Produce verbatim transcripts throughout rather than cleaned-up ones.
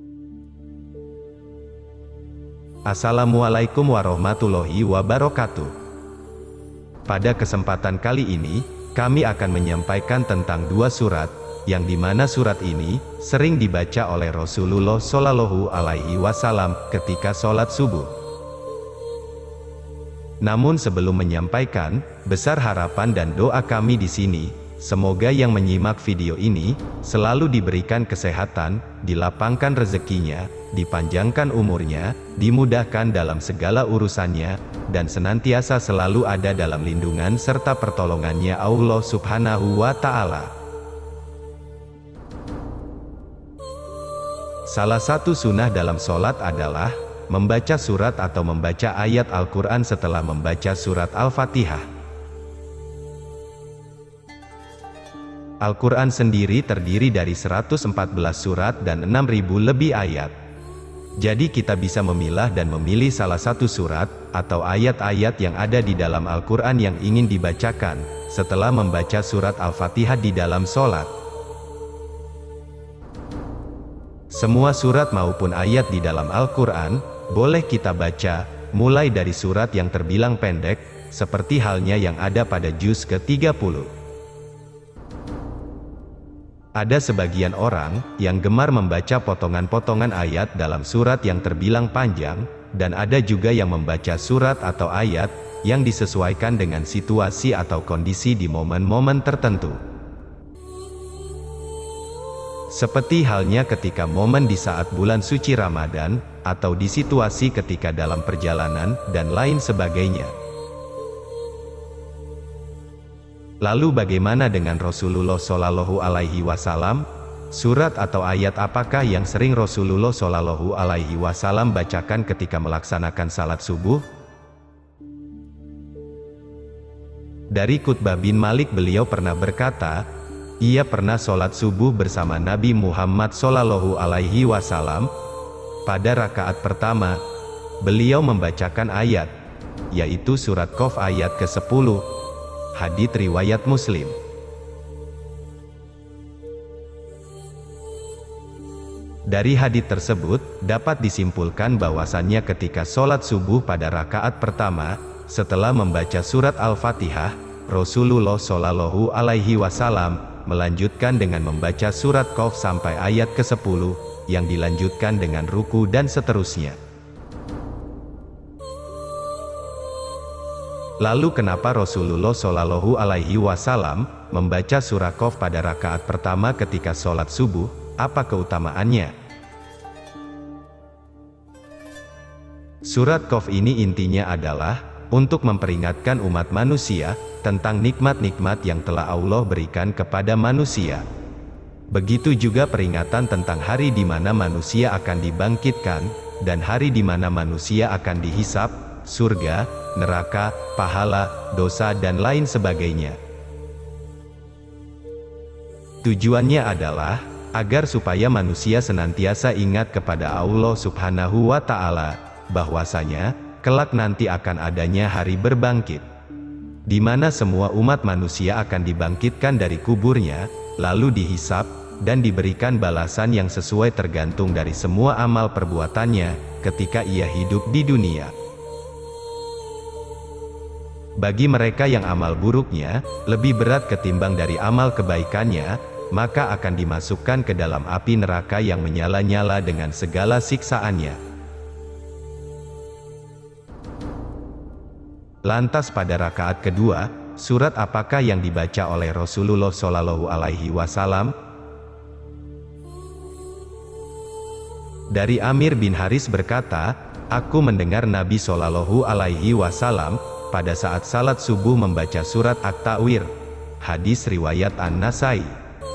Assalamualaikum warahmatullahi wabarakatuh. Pada kesempatan kali ini, kami akan menyampaikan tentang dua surat, yang dimana surat ini, sering dibaca oleh Rasulullah Shallallahu Alaihi Wasallam, ketika sholat subuh. Namun sebelum menyampaikan, besar harapan dan doa kami di sini, semoga yang menyimak video ini, selalu diberikan kesehatan, dilapangkan rezekinya, dipanjangkan umurnya, dimudahkan dalam segala urusannya, dan senantiasa selalu ada dalam lindungan serta pertolongannya Allah Subhanahu wa Ta'ala. Salah satu sunnah dalam sholat adalah membaca surat atau membaca ayat Al-Quran setelah membaca surat Al-Fatihah. Al-Quran sendiri terdiri dari seratus empat belas surat dan enam ribu lebih ayat. Jadi kita bisa memilah dan memilih salah satu surat, atau ayat-ayat yang ada di dalam Al-Quran yang ingin dibacakan, setelah membaca surat Al-Fatihah di dalam sholat. Semua surat maupun ayat di dalam Al-Quran, boleh kita baca, mulai dari surat yang terbilang pendek, seperti halnya yang ada pada juz ke tiga puluh. Ada sebagian orang, yang gemar membaca potongan-potongan ayat dalam surat yang terbilang panjang, dan ada juga yang membaca surat atau ayat, yang disesuaikan dengan situasi atau kondisi di momen-momen tertentu. Seperti halnya ketika momen di saat bulan suci Ramadan, atau di situasi ketika dalam perjalanan, dan lain sebagainya. Lalu bagaimana dengan Rasulullah Shallallahu Alaihi Wasallam? Surat atau ayat apakah yang sering Rasulullah Shallallahu Alaihi Wasallam bacakan ketika melaksanakan salat subuh? Dari Qutbah bin Malik, beliau pernah berkata, ia pernah sholat subuh bersama Nabi Muhammad Shallallahu Alaihi Wasallam. Pada rakaat pertama, beliau membacakan ayat, yaitu surat Qaf ayat ke sepuluh. Hadits riwayat Muslim. Dari hadits tersebut, dapat disimpulkan bahwasannya ketika sholat subuh pada rakaat pertama, setelah membaca surat Al-Fatihah, Rasulullah Shallallahu Alaihi Wasallam melanjutkan dengan membaca surat Qaf sampai ayat ke sepuluh, yang dilanjutkan dengan ruku dan seterusnya. Lalu kenapa Rasulullah Shallallahu Alaihi Wasallam membaca surah Qaf pada rakaat pertama ketika sholat subuh? Apa keutamaannya? Surat Qaf ini intinya adalah untuk memperingatkan umat manusia tentang nikmat-nikmat yang telah Allah berikan kepada manusia. Begitu juga peringatan tentang hari di mana manusia akan dibangkitkan, dan hari di mana manusia akan dihisap, surga, neraka, pahala, dosa dan lain sebagainya. Tujuannya adalah agar supaya manusia senantiasa ingat kepada Allah Subhanahu wa Ta'ala, bahwasanya kelak nanti akan adanya hari berbangkit, di mana semua umat manusia akan dibangkitkan dari kuburnya, lalu dihisap, dan diberikan balasan yang sesuai tergantung dari semua amal perbuatannya, ketika ia hidup di dunia. Bagi mereka yang amal buruknya, lebih berat ketimbang dari amal kebaikannya, maka akan dimasukkan ke dalam api neraka yang menyala-nyala dengan segala siksaannya. Lantas pada rakaat kedua, surat apakah yang dibaca oleh Rasulullah Shallallahu Alaihi Wasallam? Dari Amir bin Haris berkata, aku mendengar Nabi Shallallahu Alaihi Wasallam pada saat salat subuh membaca surat At-Ta'wir. Hadis riwayat An-Nasai.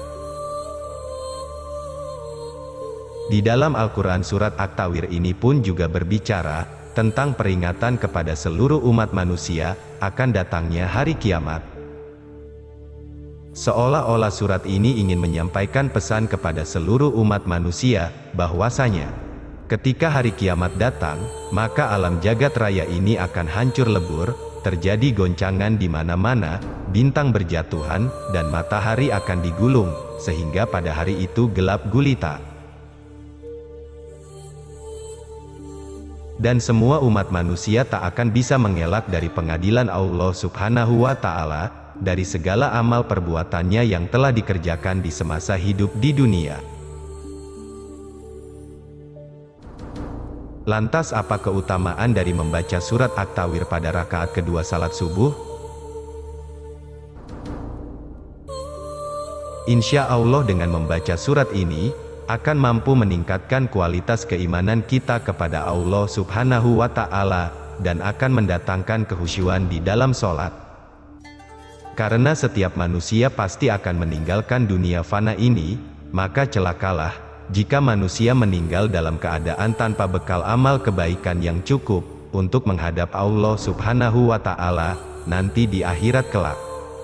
Di dalam Al-Quran surat At-Ta'wir ini pun juga berbicara tentang peringatan kepada seluruh umat manusia akan datangnya hari kiamat. Seolah-olah surat ini ingin menyampaikan pesan kepada seluruh umat manusia, bahwasanya ketika hari kiamat datang, maka alam jagat raya ini akan hancur lebur, terjadi goncangan di mana-mana, bintang berjatuhan, dan matahari akan digulung, sehingga pada hari itu gelap gulita. Dan semua umat manusia tak akan bisa mengelak dari pengadilan Allah Subhanahu wa Ta'ala, dari segala amal perbuatannya yang telah dikerjakan di semasa hidup di dunia. Lantas apa keutamaan dari membaca surat At-Tawir pada rakaat kedua salat subuh? Insya Allah dengan membaca surat ini, akan mampu meningkatkan kualitas keimanan kita kepada Allah Subhanahu wa Ta'ala, dan akan mendatangkan kekhusyuan di dalam sholat. Karena setiap manusia pasti akan meninggalkan dunia fana ini, maka celakalah jika manusia meninggal dalam keadaan tanpa bekal amal kebaikan yang cukup untuk menghadap Allah Subhanahu wa Ta'ala nanti di akhirat kelak.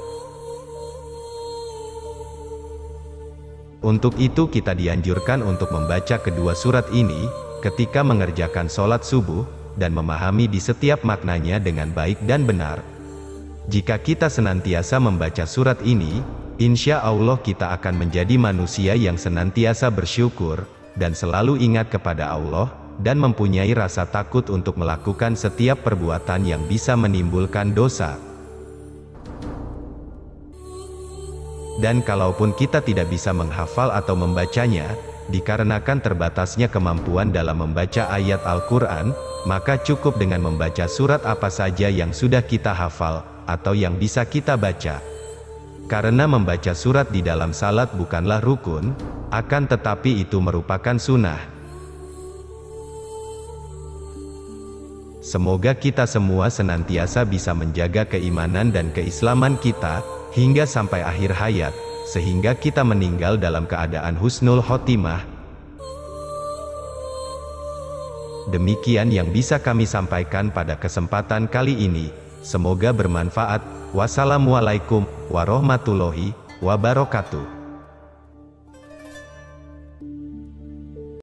Untuk itu kita dianjurkan untuk membaca kedua surat ini ketika mengerjakan sholat subuh, dan memahami di setiap maknanya dengan baik dan benar. Jika kita senantiasa membaca surat ini, insya Allah kita akan menjadi manusia yang senantiasa bersyukur, dan selalu ingat kepada Allah, dan mempunyai rasa takut untuk melakukan setiap perbuatan yang bisa menimbulkan dosa. Dan kalaupun kita tidak bisa menghafal atau membacanya, dikarenakan terbatasnya kemampuan dalam membaca ayat Al-Quran, maka cukup dengan membaca surat apa saja yang sudah kita hafal, atau yang bisa kita baca. Karena membaca surat di dalam salat bukanlah rukun, akan tetapi itu merupakan sunnah. Semoga kita semua senantiasa bisa menjaga keimanan dan keislaman kita, hingga sampai akhir hayat, sehingga kita meninggal dalam keadaan husnul khotimah. Demikian yang bisa kami sampaikan pada kesempatan kali ini. Semoga bermanfaat. Wassalamualaikum warahmatullahi wabarakatuh.